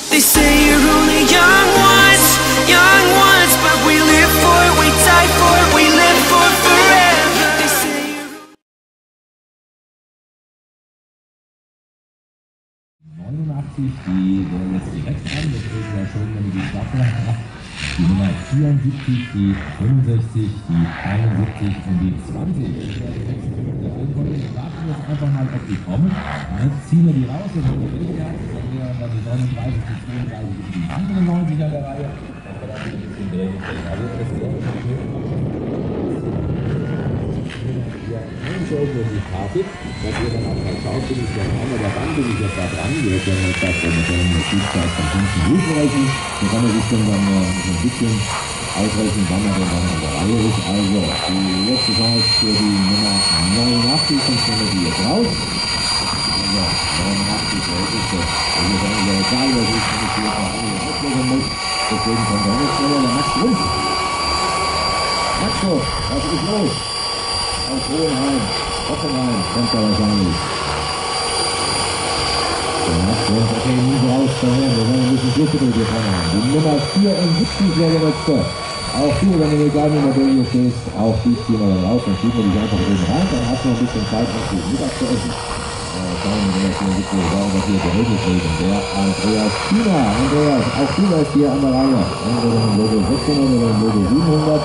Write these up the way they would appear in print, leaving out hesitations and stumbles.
They say you're only young once, but we live for it, we die for it, we live for forever. They say you're 89, die wäre jetzt direkt an, das ist ja schon, wenn die Staffel hat. Die Nummer 74, die 65, die 71 und die 20. Wir warten jetzt einfach mal, ob die kommen. Jetzt ziehen wir die raus, das ist die Wildwert, dann die 39, die 32 und die andere 90 an der Reihe. Die Karte, dass ihr dann auch mal schaut, bin ich dann an, aber dann bin ich jetzt da dran. Wir können jetzt das mit der Spielzeit von 5 Minuten rechnen. Dann kann man sich dann ein bisschen ausrechnen, wann er denn dann an der Reihe ist. Also, die letzte Chance für die Nummer 89, sonst nehmen wir die jetzt raus. Also, 89, wer ist das? Also, das ist ja egal, was ich, wenn ich hier noch einige auslösen muss. Deswegen kommt der jetzt schneller, der Max Rumpf. Maxo, was ist los? Aus Hohenheim, Hoffenheim, kommt er wahrscheinlich. Der Max Rumpf, okay, nie so raus daher, wir wollen ein bisschen Glück hier vorne haben. Die Nummer 74 wäre der letzte. Auch du, wenn du egal wie du hier stehst, auch die ziehen wir dann raus, dann schieben wir dich einfach oben rein, dann hast du noch ein bisschen Zeit, noch für Mittag zu essen. Schauen wir mal, was hier geregelt wird. Der Andreas China. Andreas, auch du bist hier an der Reihe. Entweder im Logo 600 oder im Logo 700.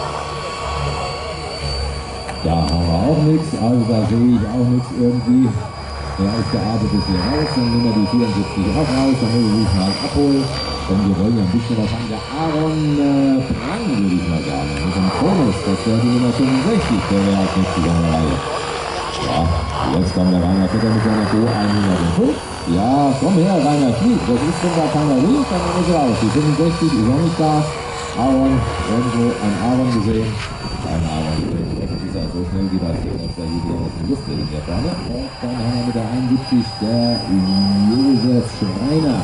Da haben wir auch nichts, also da sehe ich auch nichts irgendwie. Der ausgearbeitet ist hier raus, dann nehmen wir die 74 auch raus, dann müssen wir dich mal abholen. Denn wir wollen ja ein bisschen was haben. Der Aaron Prang, würde ich mal sagen. Mit dem Kronos, das wäre die Nummer 65, der wäre als nächstes an der Reihe. Ja, jetzt kommt der Rainer Vetter mit seiner Go 105. Ja, komm her, Rainer, flieg. Das ist schon gar keiner will, dann ist er raus. Die 65 ist auch nicht da. Aaron, irgendwo ein Aaron gesehen. Ein Aaron gesehen. Das ist ja so schnell wie das hier, dass der hier wieder aus dem Luft ist der vorne. Und dann haben wir mit der 71 der Josef Schreiner.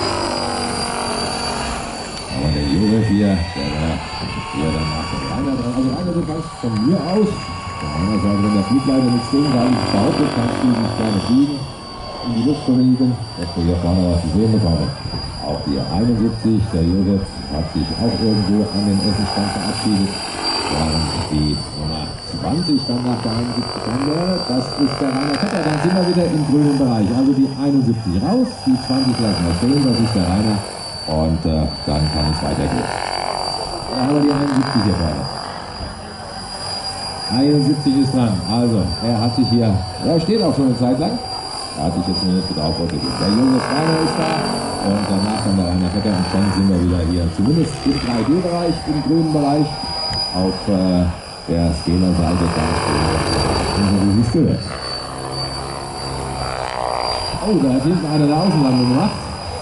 Aber der Josef hier, der war hier danach der Rainer dran. Also Rainer, du kannst von mir aus, von meiner Seite, wenn der Flugleiter nichts sehen, weil ich behaupte, kannst du nicht gerne fliegen, in die Luft bewegen, dass wir hier vorne was zu sehen bekommen. Auch die 71, der Josef hat sich auch irgendwo an den Essenstand verabschiedet. Während die Nummer 20 dann nach der 71 kommen wäre, das ist der Rainer Vetter. Dann sind wir wieder im grünen Bereich. Also die 71 raus, die 20 lassen wir stehen, das ist der Rainer. Und dann kann es weitergehen. Da haben wir die 71 hier vorne. 71 ist dran. Also, er hat sich hier, er steht auch schon eine Zeit lang. Er hat sich jetzt zumindest getraut, vorzugehen. Der junge Rainer ist da. Und danach dann der Rainer Vetter. Und schon sind wir wieder hier, zumindest im 3D-Bereich, im grünen Bereich. Auf der Skala-Seite ganz so wie es gehört. Oh, da hat hinten einer eine Außenlandung gemacht.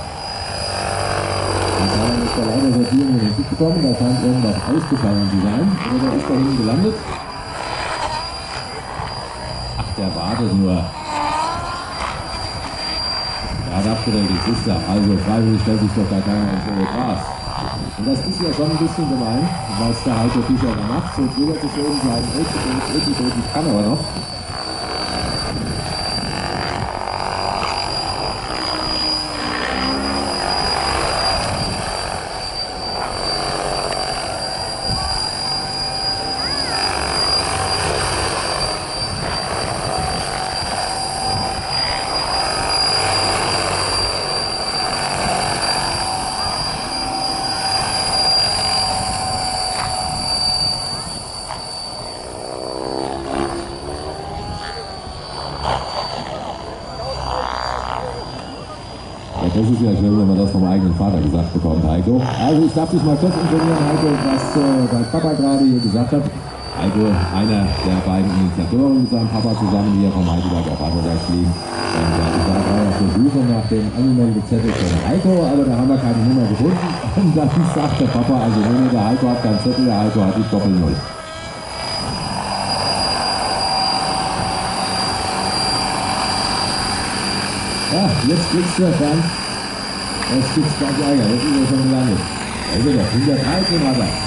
Da ist der leider seit hier nicht mitgekommen, da scheint irgendwas ausgefallen zu sein. Oder der ist da hinten gelandet. Ach, der wartet nur. Ja, da habt ihr den Register. Also freiwillig stellt sich doch da keiner ins hohe Gras. Und das ist ja schon ein bisschen gemein, was der Heiko Fischer da macht. So drüber zu schön bleiben, ich kann aber noch. Das ist ja schön, wenn man das vom eigenen Vater gesagt bekommt, Heiko. Also ich darf dich mal kurz informieren, Heiko, was dein Papa gerade hier gesagt hat. Heiko, einer der beiden Initiatoren mit seinem Papa zusammen hier vom Heidelberger Vatertag fliegen. Und ich war gerade auf der Suche nach dem Anmeldezettel von Heiko, aber da haben wir keine Nummer gefunden. Und dann sagt der Papa, also nee, der Heiko hat keinen Zettel, der Heiko hat die Doppel-Null. Ja, jetzt kriegst du Frank. Jetzt gibt's gleich Ärger, jetzt ist er schon gelandet. Also doch, 113 hat er.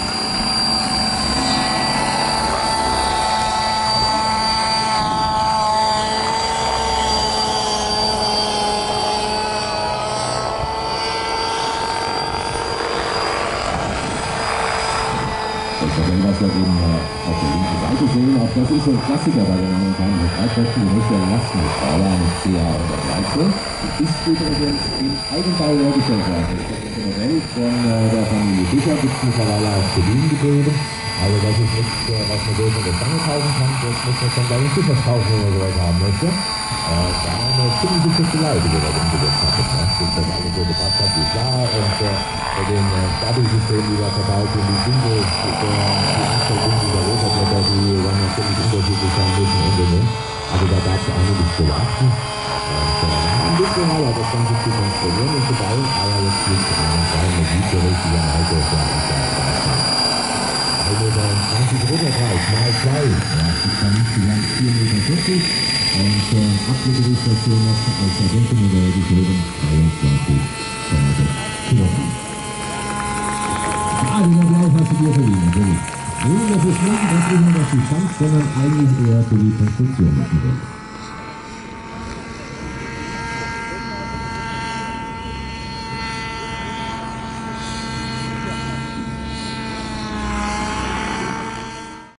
Wenn wir es ja eben auf der linken Seite sehen, auch das ist so ein Klassiker bei den amerikanischen Streitkräften, die muss ja lassen, mit Paula, mit CA und der Gleiche. Ist übrigens im Eigenbau hergestellt worden. Das Modell von der Familie Fischer gibt es mittlerweile auch Berlin gegeben. Also das ist nichts, was man so von der Stange kaufen kann, das muss man schon bei den Fischers kaufen, wenn man sowas haben möchte. Da haben wir ziemlich gute Leute, die da umgesetzt haben. Bis das alles so gepasst hat, wie es war. Und bei den Stabi-Systemen, die da verbaut sind, die Winkel, die Anstellung dieser Rotorblätter, die dann natürlich unterschiedlich sein müssen und. Also da gab es einiges zu beachten. Ein bisschen mal das Ganze zu konstruieren und zu bauen, aber jetzt liegt es an der kleinen Musikbericht, die dann heute auf der Also der 20 Ritterpreis, mal 2. Ja, das war insgesamt 4,40 Meter. Und Abgewicht dazu noch als Agenten-Modell gegeben, 23,6 Kilogramm. Ah, den Applaus hast du dir verdient, natürlich. Nee, das ist nicht nur die Stanz, sondern eigentlich eher für die Konstruktion des Modells.